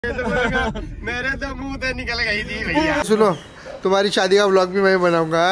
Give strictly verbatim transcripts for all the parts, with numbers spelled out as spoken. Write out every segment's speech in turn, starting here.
मेरे तो मुंह से निकल गई थी भैया। सुनो, तुम्हारी शादी का व्लॉग भी मैं बनाऊंगा।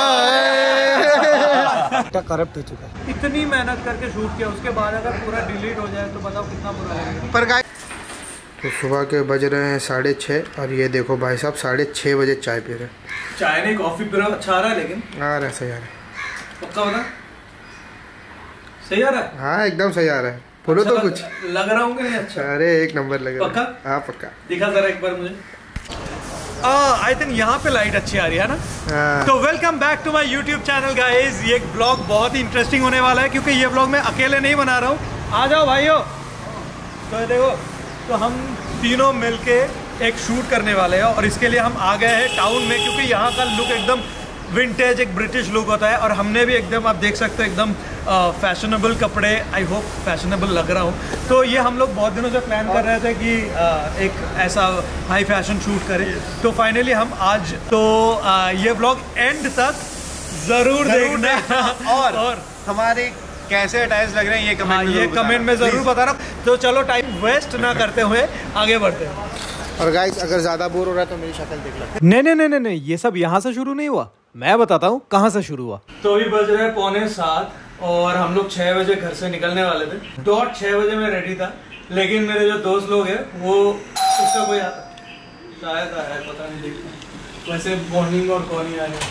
करप्ट हो चुका है। इतनी मेहनत करके शूट किया, उसके बाद अगर पूरा डिलीट हो जाए तो बताओ कितना बुरा लगेगा। पर गाइस, तो सुबह के बज रहे हैं साढ़े छः और ये देखो भाई साहब साढ़े छः बजे चाय पी रहे हैं। चाय नहीं कॉफी पी रहा। अच्छा आ रहा है लेकिन आ रहा है, सही आ रहा है। पक्का बता, सही आ रहा है? हाँ एकदम सही आ रहा है। बोलो अच्छा तो लग, कुछ लग रहा हूँ कि नहीं? अच्छा अरे एक नंबर लग रहा है। पक्का? हाँ पक्का। दिखा जरा एक बार मुझे। आई थिंक यहाँ पे लाइट अच्छी आ रही है ना। हाँ। तो welcome back to my YouTube channel guys. ये ब्लॉग बहुत ही इंटरेस्टिंग होने वाला है क्योंकि ये ब्लॉग मैं अकेले नहीं बना रहा हूँ। आ जाओ भाइयों। तो ये देखो, तो हम तीनों मिलके एक शूट करने वाले हैं और इसके लिए हम आ गए हैं टाउन में क्योंकि यहाँ का लुक एकदम विंटेज, एक ब्रिटिश लुक होता है और हमने भी एकदम, आप देख सकते हो, एकदम फैशनेबल कपड़े। आई होप फैशनेबल लग रहा हूँ। तो ये हम लोग बहुत दिनों से प्लान कर रहे थे कि uh, एक ऐसा हाई फैशन शूट करें। तो फाइनली हम आज तो uh, ये व्लॉग एंड तक ज़रूर देखना और, और हमारे कैसे अटैच लग रहे हैं ये कमेंट हाँ, में ये कमेंट में ज़रूर बताना। तो चलो टाइम वेस्ट ना करते हुए आगे बढ़ते हैं। और गाइस, अगर ज़्यादा बोर हो रहा है तो मेरी शक्ल देख लो। नहीं नहीं नहीं नहीं, ये सब यहाँ से शुरू नहीं हुआ। मैं बताता हूँ कहाँ से शुरू हुआ। तो अभी बज रहे हैं पौने सात और हम लोग छह बजे घर से निकलने वाले थे। डॉट छह बजे मैं रेडी था, लेकिन मेरे जो दोस्त लोग हैं वो उसका कोई शायद आया, पता नहीं, देखते वैसे मॉर्निंग और कौन ही आ गए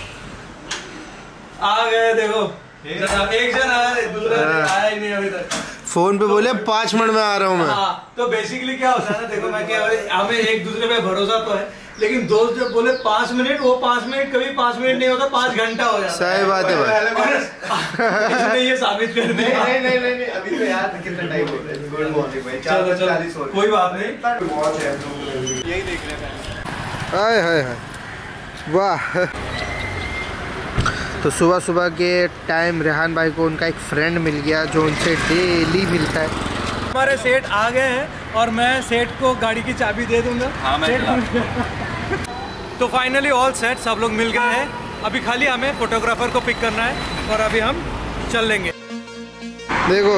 आ गए देखो, एक जन आया, दूसरा आया ही नहीं अभी तक। फोन पे बोले पाँच मिनट में आ रहा हूँ मैं। हाँ, तो बेसिकली क्या होता है ना, देखो मैं क्या, हमें एक दूसरे पे भरोसा तो है, लेकिन दोस्त जब बोले पाँच मिनट, वो पाँच मिनट कभी पाँच मिनट नहीं होता, पाँच घंटा हो जाता है। सही बात है भाई। इसने ये साबित कर दिया। नहीं नहीं नहीं, अभी तो यार कितना टाइम हो गया। गुड मॉर्निंग भाई। चलो चलो, कोई बात नहीं। वॉच है, यही देख रहे हैं। हाय हाय हाय, वाह। तो सुबह सुबह के टाइम रेहान भाई को उनका एक फ्रेंड मिल गया जो उनसे डेली मिलता है। हमारे सेठ आ गए हैं और मैं सेठ को गाड़ी की चाबी दे दूंगा। हाँ, मैं तो फाइनली ऑल सेट, सब लोग मिल गए हैं। अभी खाली हमें फोटोग्राफर को पिक करना है और अभी हम चल लेंगे। देखो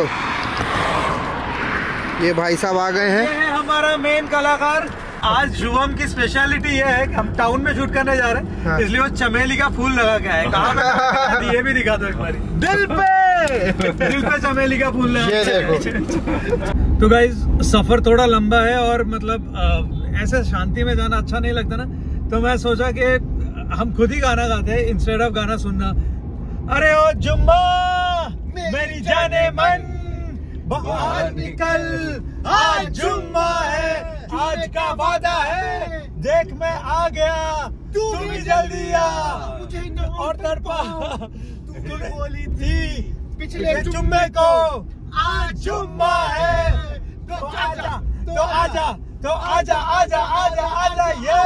ये भाई साहब आ गए हैं। ये है हमारा मेन कलाकार। आज शुभम की स्पेशलिटी ये है कि हम टाउन में शूट करने जा रहे हैं। हाँ। इसलिए वो चमेली का फूल लगा के आए। कहाँ पे? ये भी दिखा दो एक बार। दिल पे दिल पे चमेली का फूल लगा। ये देखो। तो गाइस, सफर थोड़ा लंबा है और मतलब आ, ऐसे शांति में जाना अच्छा नहीं लगता ना, तो मैं सोचा कि हम खुद ही गाना गाते हैं इंस्टेड ऑफ गाना सुनना। अरे ओ जुम्मा मेरी जाने मन, बाहर निकल, आज जुम्मा है, आज का वादा है, देख मैं आ गया, तू भी जल्दी आ, और तड़पा तू बोली थी पिछले जुम्मे को, आज जुम्मा है, तो आजा तो आजा तो आजा आजा आजा आजा। ये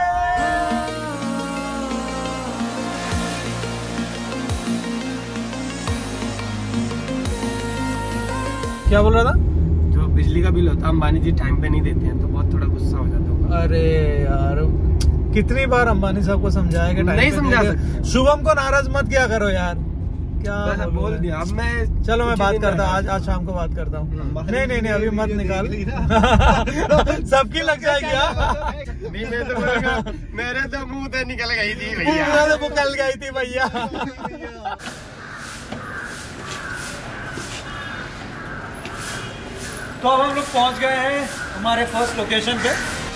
क्या बोल रहा था? जो बिजली का बिल होता है अंबानी जी टाइम पे नहीं देते हैं तो बहुत थोड़ा गुस्सा हो जाता है। अरे यार, कितनी बार अंबानी साहब को समझाया कि नहीं समझा सकते। शुभम को नाराज मत किया करो यार। क्या बोल दिया। अब मैं चलो मैं बात करता हूँ, आज आज शाम को बात करता हूँ। नहीं नहीं नहीं, अभी मत निकाल। सबकी लग जाएगी यार। नहीं, मैं तो बोलूंगा, मेरे तो मुंह से निकल गई थी भैया। मेरे तो निकल गई थी भैया। तो अब हम लोग पहुंच गए हैं हमारे फर्स्ट लोकेशन पे।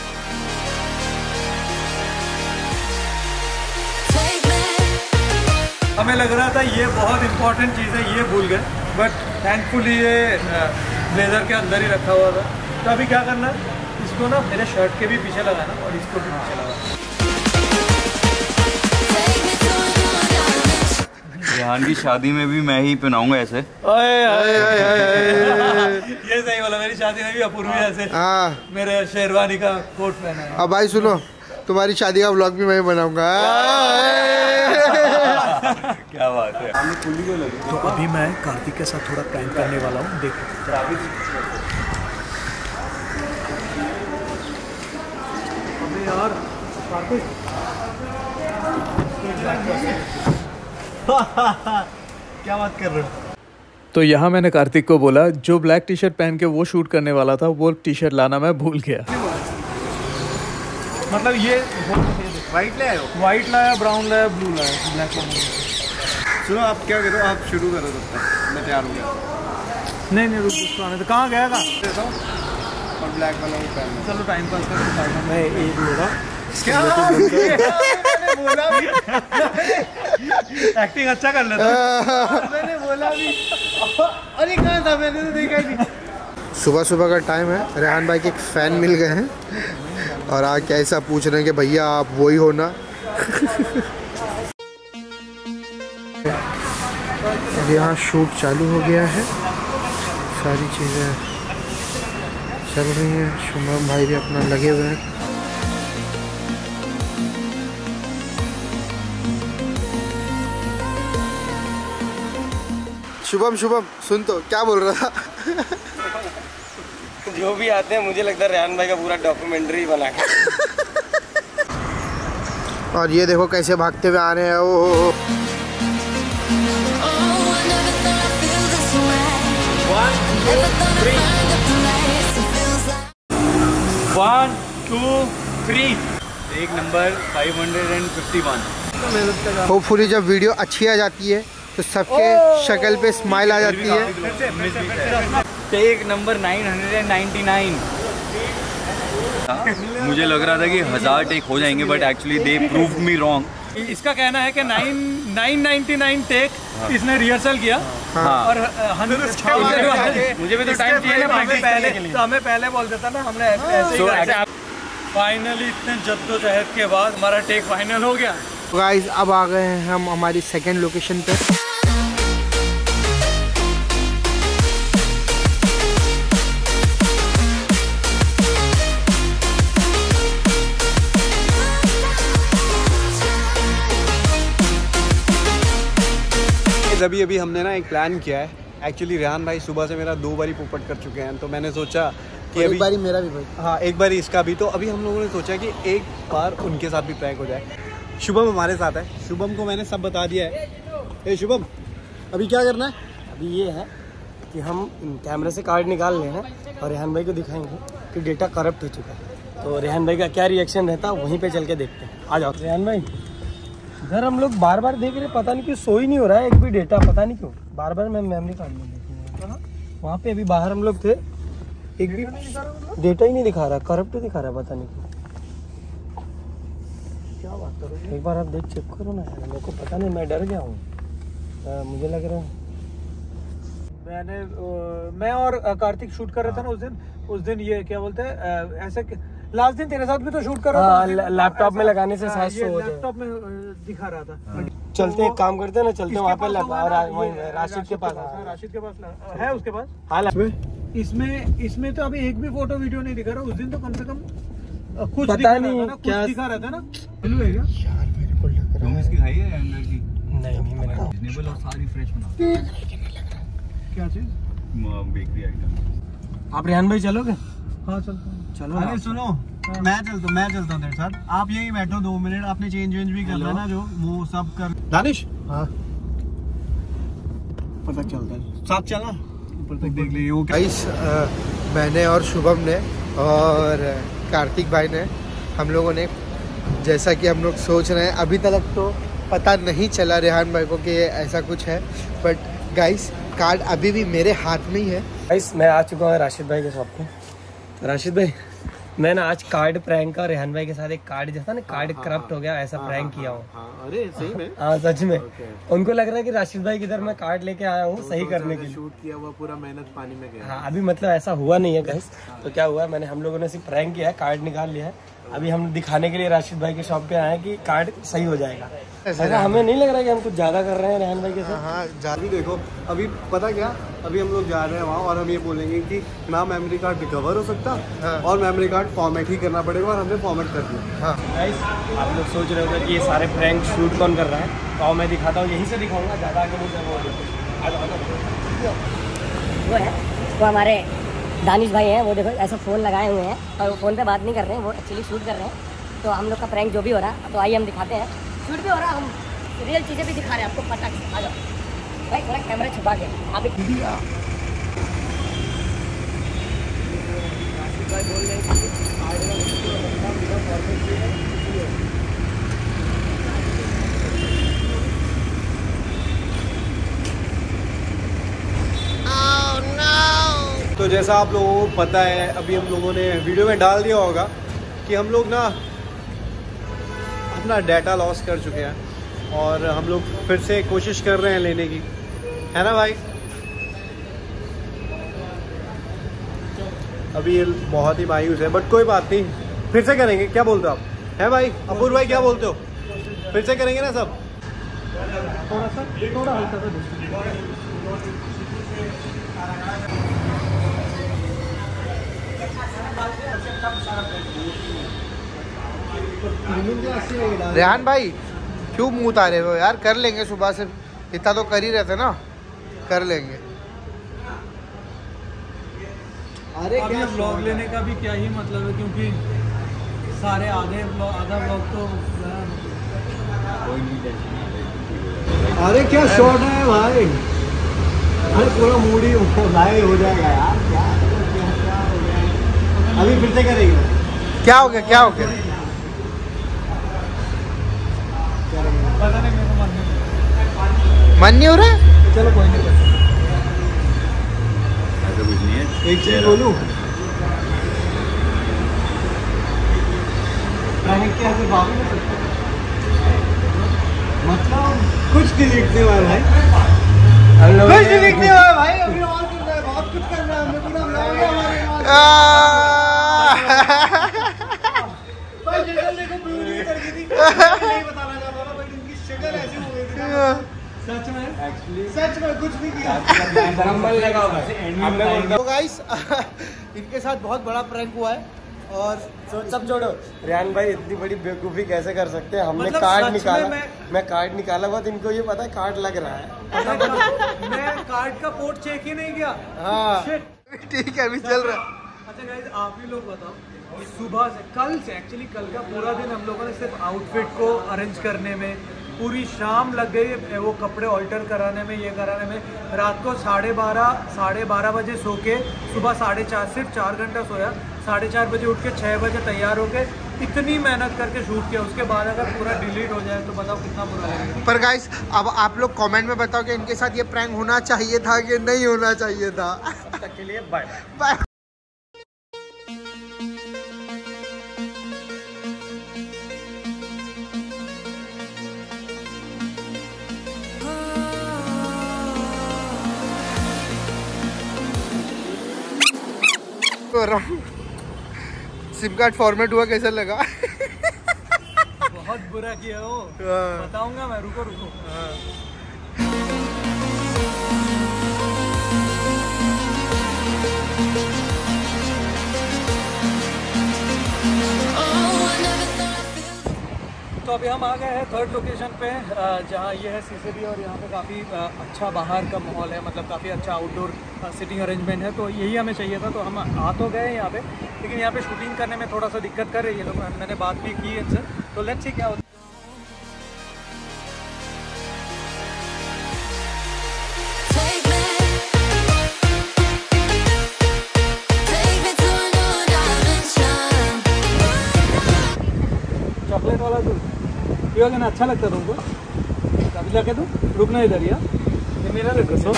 हमें लग रहा था ये बहुत इंपॉर्टेंट चीज़ है, ये भूल गए, बट थैंकफुली ये ब्लेजर के अंदर ही रखा हुआ था। तो अभी क्या करना है, इसको ना मेरे शर्ट के भी पीछे लगाना और इसको भी पीछे लगाना। रेहान की शादी में भी मैं ही पहनाऊंगा ऐसे। ओए ओए ओए, ये सही बोला, मेरी शादी में भी अपूर्वी ऐसे मेरे शेरवानी का कोट पहना है। अब भाई सुनो, तुम्हारी शादी का व्लॉग भी मैं बनाऊंगा। क्या बात है। तो अभी मैं कार्तिक के साथ थोड़ा प्रैंक करने वाला हूँ, देखो। अबे यार कार्तिक, क्या बात कर रहे हो? तो यहाँ मैंने कार्तिक को बोला जो ब्लैक टी शर्ट पहन के वो शूट करने वाला था वो टी शर्ट लाना मैं भूल गया। मतलब ये वाइट ले आए हो? व्हाइट लाया, ब्राउन लाया, ब्लू लाया, ब्लैक लाया। सुनो आप क्या करो, आप शुरू करो तब तक, मैं तैयार हो गया। नहीं नहीं रुक, उसको आने तो कहाँ गया था? और ब्लैक वाला भी पहनना। चलो टाइम पास कर। मैं एक बोला क्या बोला भी एक्टिंग अच्छा कर लेता। मैंने बोला भी, अरे कहाँ था, मैंने तो देखा ही नहीं। सुबह सुबह का टाइम है, रेहान भाई के एक फ़ैन मिल गए हैं और आके ऐसा पूछ रहे हैं कि भैया आप वही हो ना। अब यहाँ शूट चालू हो गया है, सारी चीज़ें चल रही हैं। शुभम भाई भी अपना लगे हुए हैं। शुभम शुभम सुन तो क्या बोल रहा था? जो भी आते हैं मुझे लगता है रेहान भाई का पूरा डॉक्यूमेंट्री बना के। और ये देखो कैसे भागते हुए आ रहे हैं। ओ वन टू थ्री एक number five hundred and fifty one. Hopefully जब वीडियो अच्छी आ जाती है तो सबके शक्ल पे स्माइल आ जाती है। Take number nine hundred ninety nine. मुझे लग रहा था कि हजार टेक हो जाएंगे but actually they proved me wrong. इसका कहना है कि nine nine ninety nine take इसने रिहर्सल किया। हाँ। और हंड्रेड मुझे भी तो टाइम चाहिए ना हमें पहले तो हमें पहले बोल देता ना, हमने ऐसे ही फाइनली इतने जद्दोजहद के बाद हमारा टेक फाइनल हो गया। गाइस अब आ गए हैं हम हमारी सेकंड लोकेशन पे। अभी अभी हमने ना एक प्लान किया है। एक्चुअली रेहान भाई सुबह से मेरा दो बारी पोपट कर चुके हैं, तो मैंने सोचा कि एक अभी बारी मेरा भी भाई। हाँ एक बारी इसका भी, तो अभी हम लोगों ने सोचा कि एक बार उनके साथ भी प्रैंक हो जाए। शुभम हमारे साथ है, शुभम को मैंने सब बता दिया है। ए शुभम अभी क्या करना है? अभी ये है कि हम कैमरे से कार्ड निकाल लें और रेहान भाई को दिखाएंगे कि डेटा करप्ट हो चुका है। तो रेहान भाई का क्या रिएक्शन रहता है वहीं पे चल के देखते हैं। आ जाओ रेहान भाई। इधर हम लोग बार बार देख रहे, पता नहीं क्यों शो ही नहीं हो रहा है एक भी डेटा, पता नहीं क्यों बार बार मैं मेमोरी कार्ड में देखूंगा। वहाँ पे अभी बाहर हम लोग थे, एक भी डेटा ही नहीं दिखा रहा, करप्ट दिखा रहा है, पता नहीं क्यों। क्या बात करो, एक बार आप देख चेक करो ना यार, मेरे को पता नहीं, मैं डर गया हूँ। मुझे लग रहा है मैंने मैं और था शूट कर रहे थे ना उस दिन। उस दिन ये क्या बोलते हैं ऐसे, लास्ट दिन तेरे साथ भी तो शूट कर रहा था, लैपटॉप में लगाने से शायद शो हो जाए। लैपटॉप में दिखा रहा था। चलते एक काम करते हैं ना, चलते वहाँ पे राशिद के पास, राशिद के पास है, उसके पास। हाँ इसमें इसमें तो अभी एक भी फोटो वीडियो नहीं दिखा रहा। उस दिन तो कम से कम कुछ पता नहीं क्या दिखा रहा था ना। ब्लू है क्या यार मेरे को लग रहा है इसकी खाई है अंदर की? नहीं नहीं मैंने रीजनेबल और सारी फ्रेश बना। क्या चीज? Bakery item. आप रेहान भाई चलोगे? हाँ चलते चलो। अरे सुनो, मैं चलता मैं चलता हूँ तेरे साथ। आप यहीं बैठो दो मिनट, आपने चेंज वेंज भी कर लेना, जो वो सब कर। दानिश हाँ ऊपर तक चलता है, साथ चलना, ऊपर तक देख लीजिए वो क्या। गाइस मैंने और शुभम ने और कार्तिक भाई ने, हम लोगों ने, जैसा कि हम लोग सोच रहे हैं, अभी तक तो पता नहीं चला रेहान भाई को कि ऐसा कुछ है, बट गाइस कार्ड अभी भी मेरे हाथ में ही है। गाइस मैं आ चुका हूँ राशिद भाई के शॉप पे। तो राशिद भाई मैं ना आज कार्ड प्रैंक का रेहान भाई के साथ एक कार्ड जैसा ना कार्ड करप्ट हो गया ऐसा प्रैंक किया हूँ। अरे सही में? हाँ सच में। उनको लग रहा है कि राशिद भाई किधर मैं कार्ड लेके आया हूँ सही करने के लिए। शूट किया हुआ पूरा मेहनत पानी में गया। हाँ अभी मतलब ऐसा हुआ नहीं है गाइस। तो क्या हुआ, मैंने हम लोगों ने सिर्फ प्रैंक किया है, कार्ड निकाल लिया है। अभी हम दिखाने के लिए राशिद भाई के शॉप पे आए हैं कि कार्ड सही हो जाएगा। ऐसा हमें नहीं लग रहा है कि हम कुछ ज्यादा कर रहे हैं रेहान भाई के साथ। हाँ अभी देखो, अभी पता क्या, अभी हम लोग जा रहे हैं वहाँ और हम ये बोलेंगे कि ना मेमोरी कार्ड रिकवर हो सकता, हाँ। और मेमोरी कार्ड फॉर्मेट ही करना पड़ेगा, और हमने फॉर्मेट कर दिया। हाँ गाइस आप लोग सोच रहे होंगे कि ये सारे प्रैंक शूट कौन कर रहा है, तो मैं दिखाता हूँ, यहीं से दिखाऊंगा, ज़्यादा आगे नहीं वो है वो हमारे दानिश भाई हैं। वो देखो ऐसा फ़ोन लगाए हुए हैं और वो फ़ोन पे बात नहीं कर रहे हैं, वो एक्चुअली शूट कर रहे हैं। तो हम लोग का प्रैंक जो भी हो रहा है, तो आइए हम दिखाते हैं। शूट भी हो रहा है, हम रियल चीज़ें भी दिखा रहे हैं आपको, फटाक से आ जाओ भाई, थोड़ा कैमरा छुपा के आप एक बोल रहे हैं जैसा आप लोगों को पता है, अभी हम लोगों ने वीडियो में डाल दिया होगा कि हम लोग ना अपना डाटा लॉस कर चुके हैं और हम लोग फिर से कोशिश कर रहे हैं लेने की, है ना भाई? अभी ये बहुत ही मायूस है, बट कोई बात नहीं, फिर से करेंगे। क्या बोलते हो आप, है भाई? अपूर्व भाई क्या बोलते हो, फिर से करेंगे ना सब? थोड़ा सा थोड़ा हल्का सा रेहान भाई क्यों मुंह उतारे हो यार? कर लेंगे, सुबह से इतना तो कर ही रहते ना, कर लेंगे। अरे क्या व्लॉग लेने का भी क्या ही मतलब है, क्योंकि सारे आधे व्लॉग आधा व्लॉग तो अरे क्या शॉट है भाई, अरे पूरा मूड ही भाई हो जाएगा यार। क्या क्या क्या हो गया? अभी फिर से करेंगे। क्या हो गया, क्या हो गया? पता नहीं, मेरे को मन नहीं मन नहीं हो रहा है? चलो कोई नहीं, ऐसा कुछ नहीं है। एक चीज बोलूं, प्रैंक के ऐसे बात नहीं सकते, मतलब कुछ नहीं लिखने वाला है, कुछ नहीं लिखने वाला भाई। अभी और करना है, बहुत कुछ करना है, हमने पूरा ब्लॉग है हमारे भाई। शक्ल देखो ब्लू कर दी थी, नहीं बताना चाहता था भाई, इनकी शक्ल ऐसी हो गई थी सच में, एक्चुअली सच में कुछ नहीं किया। नंबर लगाओ। तो गाइस इनके साथ बहुत बड़ा प्रैंक हुआ है और सब छोड़ो, रेहान भाई इतनी बड़ी बेवकूफ़ी कैसे कर सकते हैं? हमने मतलब कार्ड सच में निकाला, मैं, मैं कार्ड निकाला, बहुत इनको ये पता है कार्ड लग रहा है। मैं कार्ड का पोर्ट चेक ही नहीं किया। हाँ Shit. ठीक है, अभी चल रहा है। अच्छा गाइस, आप ही लोग बताओ, सुबह से कल से एक्चुअली कल का पूरा दिन हम लोगों ने सिर्फ आउटफिट को अरेंज करने में, पूरी शाम लग गई वो कपड़े ऑल्टर कराने में, ये कराने में। रात को साढ़े बारह साढ़े बारह बजे सो के सुबह साढ़े चार सिर्फ चार घंटा सोया, साढ़े चार बजे उठ के छः बजे तैयार हो गए, इतनी मेहनत करके शूट किया। उसके बाद अगर पूरा डिलीट हो जाए तो बताओ कितना बुरा लगेगा। पर गाइस अब आप लोग कमेंट में बताओ कि इनके साथ ये प्रैंक होना चाहिए था कि नहीं होना चाहिए था। तब तक के लिए bye bye. SIM card format हुआ, कैसा लगा? बहुत बुरा किया हो, बताऊंगा मैं, रुको रुको। तो अभी हम आ गए हैं थर्ड लोकेशन पे, जहाँ ये है सीसीडी और यहाँ पे काफ़ी अच्छा बाहर का माहौल है, मतलब काफ़ी अच्छा आउटडोर सिटिंग अरेंजमेंट है। तो यही हमें चाहिए था, तो हम आ तो गए यहाँ पे, लेकिन यहाँ पे शूटिंग करने में थोड़ा सा दिक्कत कर रही है लोग। मैंने बात भी की इनसे, तो लेट्स सी क्या होता है। चॉकलेट वाला दूध पियोगे लेना अच्छा लगता है तुमको? अभी जाके तुम रुकना इधर ही, ये मेरा रखो। सो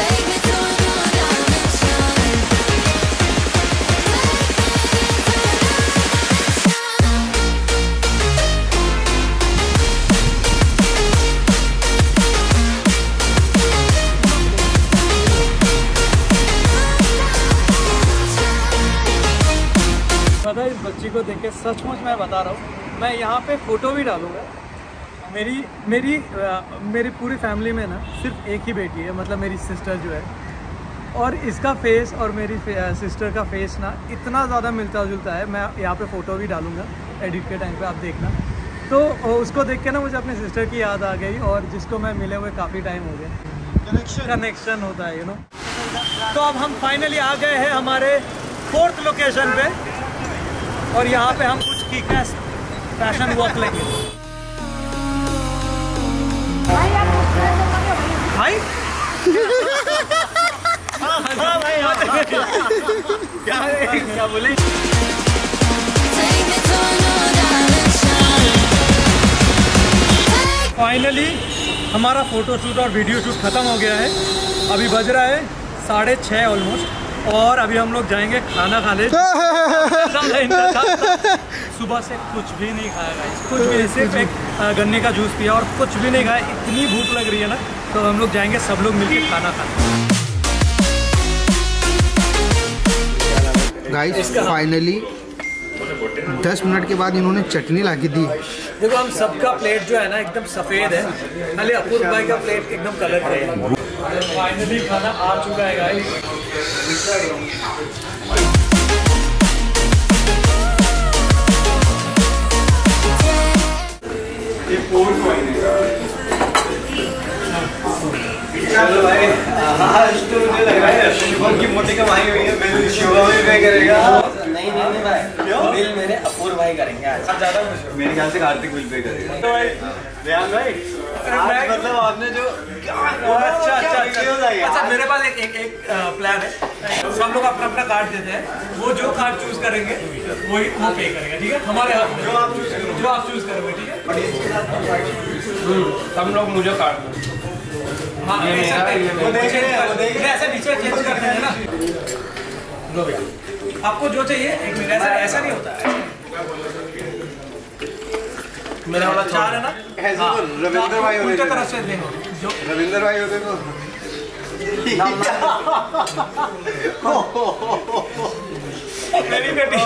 पता है, इस बच्ची को देख के सचमुच मैं बता रहा हूँ, मैं यहाँ पे फ़ोटो भी डालूँगा। मेरी मेरी आ, मेरी पूरी फैमिली में ना सिर्फ एक ही बेटी है, मतलब मेरी सिस्टर जो है, और इसका फेस और मेरी सिस्टर का फेस ना इतना ज़्यादा मिलता जुलता है। मैं यहाँ पे फ़ोटो भी डालूँगा एडिट के टाइम पे, आप देखना। तो उसको देख के ना मुझे अपने सिस्टर की याद आ गई, और जिसको मैं मिले हुए काफ़ी टाइम हो गया। कनेक्शन कनेक्शन होता है, यू नो। तो अब हम फाइनली आ गए हैं हमारे फोर्थ लोकेशन पे, और यहाँ पे हम कुछ की फैशन वॉक लेंगे। भाई हाँ हाँ भाई हाँ क्या क्या बोले? फाइनली हमारा फोटो शूट और वीडियो शूट खत्म हो गया है। अभी बज रहा है साढ़े छः ऑलमोस्ट, और अभी हम लोग जाएंगे खाना खाने। सुबह से कुछ भी नहीं खाया गाइस, कुछ भी नहीं, सिर्फ एक गन्ने का जूस पिया और कुछ भी नहीं खाया। इतनी भूख लग रही है ना, तो हम लोग जाएंगे सब लोग मिलके खाना खाने। गाइस फाइनली दस मिनट के बाद इन्होंने चटनी ला के दी। देखो हम सबका प्लेट जो है ना एकदम सफेद है, खाली अपूर्व भाई का प्लेट एकदम कलर है। फाइनली खाना आ चुका है गाइस। ये फोर कॉइन है। चलो भाई, आज तो मुझे लग रहा है शुभम की मोटी कमाई हुई है, बिल शुभम ही पे करेगा। नहीं नहीं नहीं भाई, बिल मेरे अपूर्व भाई करेंगे आज। ज्यादा मेरे ख्याल से कार्तिक बिल पे करेगा। तो भाई रेहान भाई, आज मतलब आपने जो अच्छा अच्छा अच्छा मेरे पास एक एक एक प्लान है। सब लोग अपना अपना कार्ड देते हैं, वो जो कार्ड चूज करेंगे वही वो पे करेगा, ठीक है? हमारे हाथ में जो आप चूज करोगे, जो आप चूज करोगे, ठीक है? हम लोग मुझे कार्ड दो। हाँ, ऐसा नहीं, वो देखेंगे, वो देखेंगे, ऐसा नीचे चेंज कर देंगे ना। लो भैया, आपको जो चाहिए एक मिनट, ऐसा ऐसा नहीं होता है। मेरा वाला चार है ना, ऐसे तो रविंद्र भाई होते उनके तरफ से देखो, जो रविंद्र भाई होते तो मेरी बेटी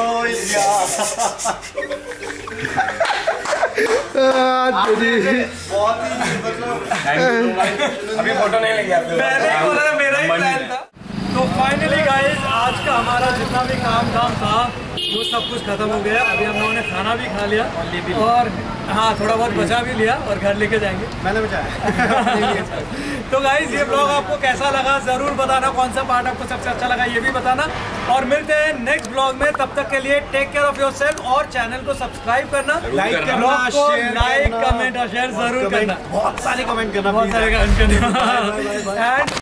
बहुत ही मतलब अभी फोटो नहीं लेंगे आप। मैंने ही बोला था, मेरा ही प्लान था। तो फाइनली गाइस आज का हमारा जितना भी काम धाम था वो सब कुछ खत्म हो गया। अभी हम लोगों ने खाना भी खा लिया और हाँ थोड़ा बहुत बचा भी लिया और घर लेके जाएंगे। मैंने बचाया। तो गाइस ये ब्लॉग आपको कैसा लगा जरूर बताना, कौन सा पार्ट आपको सबसे अच्छा लगा ये भी बताना, और मिलते हैं नेक्स्ट ब्लॉग में। तब तक के लिए टेक केयर ऑफ योरसेल्फ और चैनल को सब्सक्राइब करना, लाइक करना, ब्लॉग को शेयर लाइक करना, कमेंट और शेयर जरूर करना, बहुत सारे कमेंट करना, बहुत सारे कमेंट करना एंड